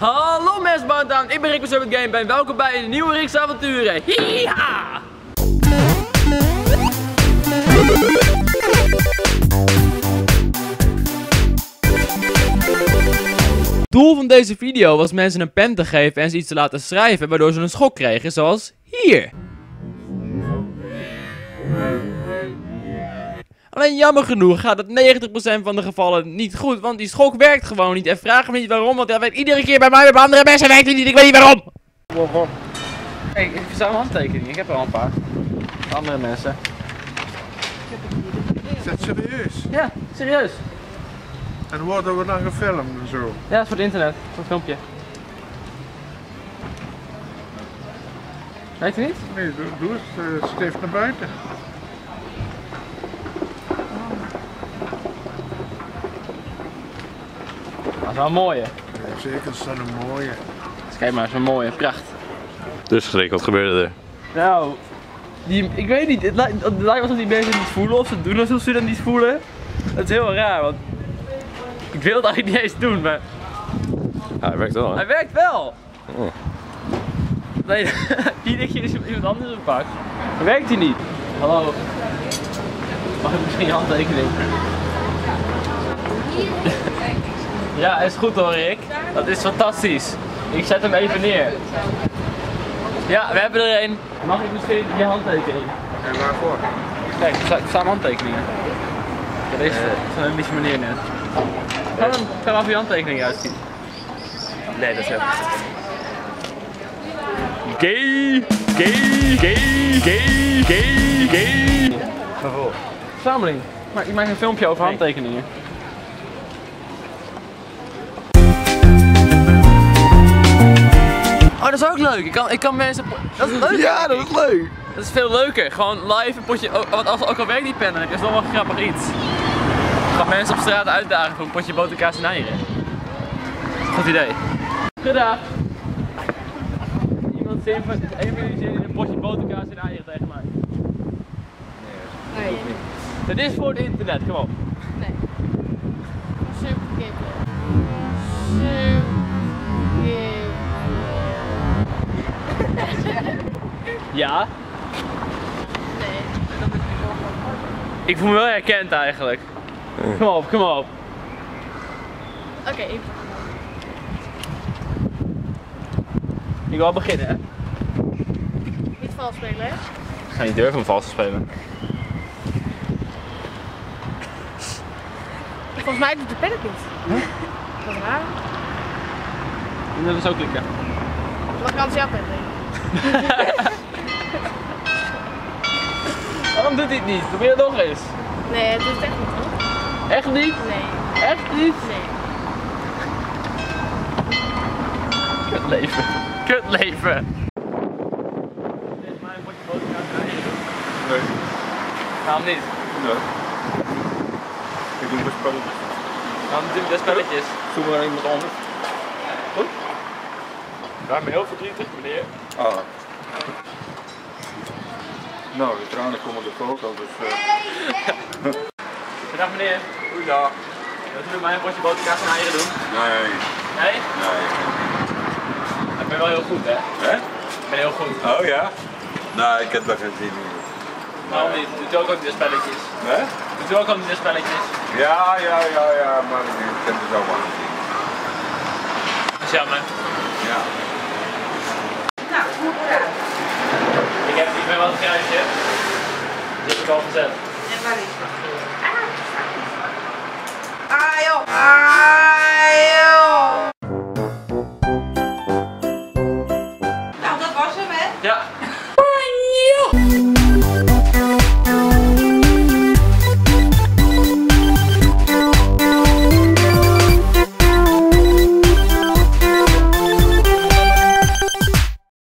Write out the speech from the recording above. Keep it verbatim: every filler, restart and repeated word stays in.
Hallo mensen, Bantaan. Ik ben Rick van Game en welkom bij een nieuwe Rick's avonturen. Hiha! Het doel van deze video was mensen een pen te geven en ze iets te laten schrijven, waardoor ze een schok kregen, zoals hier. Alleen jammer genoeg gaat het negentig procent van de gevallen niet goed, want die schok werkt gewoon niet. En vraag me niet waarom, want dat werkt iedere keer bij mij, bij andere mensen werkt het niet, ik weet niet waarom. Waarom? Hey, ik verzamel handtekeningen, ik heb er al een paar. Andere mensen. Is dat serieus? Ja, serieus. En worden we dan gefilmd en zo? Ja, dat is voor het internet, voor het filmpje. Weet je niet? Nee, doe, doe het, uh, steef naar buiten. Dat is wel een mooie. Ja, zeker, dat is dan een mooie. Dus kijk maar, dat is een mooie, pracht. Dus Rick, wat gebeurde er? Nou, die, ik weet niet, het lijkt, het lijkt alsof die mensen het niet voelen of ze doen alsof ze het niet voelen. Dat is heel raar, want ik wil het eigenlijk niet eens doen, maar Ja, hij werkt wel, hè? hij werkt wel. Oh. Nee, iedere keer is iemand anders een pak. Dan werkt hij niet. Hallo. Mag ik misschien je handtekening? Ja, is goed hoor Rick. Dat is fantastisch. Ik zet hem even neer. Ja, we hebben er een. Mag ik misschien je handtekening? En waarvoor? Kijk, er staan handtekeningen. Ja, deze van een beetje meneer net. Ga dan, ga maar je handtekening uitzien. Nee, dat is heel goed. Gay, gay, gay, gay, gay, gay. Waarvoor? Verzameling. Maar ik maak een filmpje over handtekeningen. Oh, dat is ook leuk. Ik kan, ik kan mensen... Dat is leuk. Ja, dat is leuk. Dat is veel leuker. Gewoon live een potje... Want als, ook al werkt die pen, dan is het wel een grappig iets. Ik ga mensen op straat uitdagen voor een potje boterkaas en eieren. Goed idee. Goedendag. Iemand zin van... Een van jullie zin in een potje boterkaas en eieren tegen mij? Nee. Het is voor het internet, kom op. Nee. Super kippen. Super Ja? Nee. Ik voel me wel herkend eigenlijk. Kom op, kom op. Oké, okay, ik Ik wil al beginnen, hè? niet vals spelen, hè? Ik ga niet durven om vals te spelen. Volgens mij doet de pen het niet. Huh? Dat is raar. Dan willen we zo klikken. Mag ik anders jouw pen nemen? Waarom doet hij het niet? Probeer het nog eens. Nee, het doet het echt niet, hoor. Echt niet? Nee. Echt niet? Nee. Kut leven. Kut leven. Dit is mijn potje boterkaas en eieren. Nee. Waarom niet? Nee. Ik doe mijn spelletjes. Waarom doen we de spelletjes? Zoek maar iemand anders. Goed? Ik ben heel verdrietig, meneer. Ah. Nou, de tranen komen er ook al, dus... Uh... Dag meneer. Goeiedag. Wilt u met mij een potje boterkaas en eieren doen? Nee. Nee? Nee. Ik ben wel heel goed, hè? Hè? Ik ben heel goed. Oh ja? Nee, ik heb daar geen zin in. Waarom niet? Doet u ook al die spelletjes? Hè? Doet u ook al die spelletjes? Ja, ja, ja, ja, maar ik heb het ook wel gezien. Dat is jammer. Ja. Nou, goed gedaan. Ik heb niet meer wat een kruisje. Die heb ik al gezet. En waar is dat? Ah, joh. Ah, joh.